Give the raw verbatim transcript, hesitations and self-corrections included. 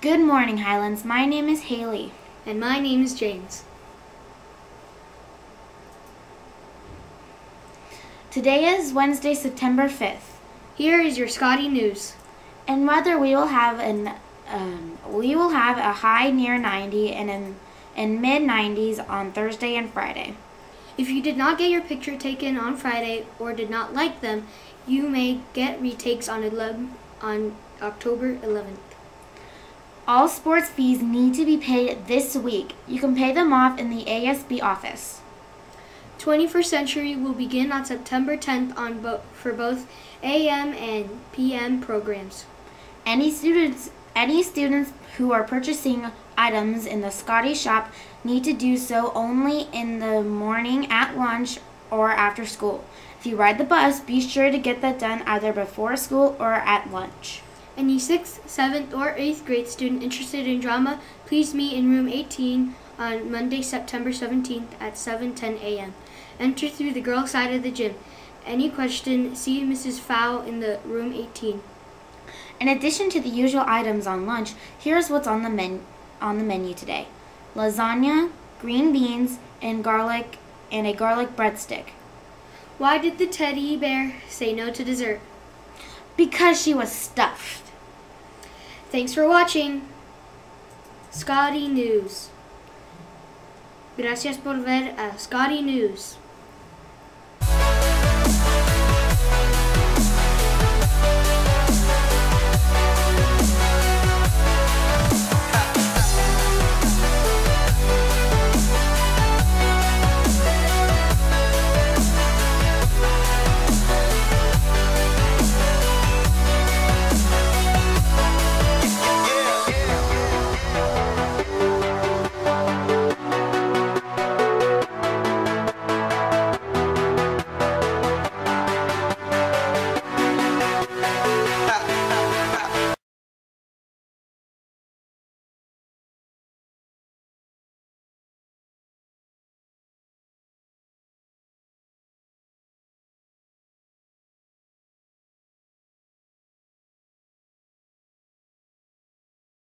Good morning, Highlands. My name is Haley. And my name is James. Today is Wednesday, September fifth. Here is your Scotty news. And weather, we will have an um, we will have a high near ninety and in, in mid nineties on Thursday and Friday. If you did not get your picture taken on Friday or did not like them, you may get retakes on eleven on October eleventh. All sports fees need to be paid this week. You can pay them off in the A S B office. twenty-first Century will begin on September tenth on bo- for both A M and P M programs. Any students any students who are purchasing items in the Scotty shop need to do so only in the morning, at lunch, or after school. If you ride the bus, be sure to get that done either before school or at lunch. Any sixth, seventh, or eighth grade student interested in drama, please meet in room eighteen on Monday, September seventeenth at seven ten a m Enter through the girls' side of the gym. Any question, see Missus Fowl in the room eighteen. In addition to the usual items on lunch, here's what's on the men on the menu today: lasagna, green beans, and garlic, and a garlic breadstick. Why did the teddy bear say no to dessert? Because she was stuffed. Thanks for watching Scotty News. Gracias por ver a Scotty News.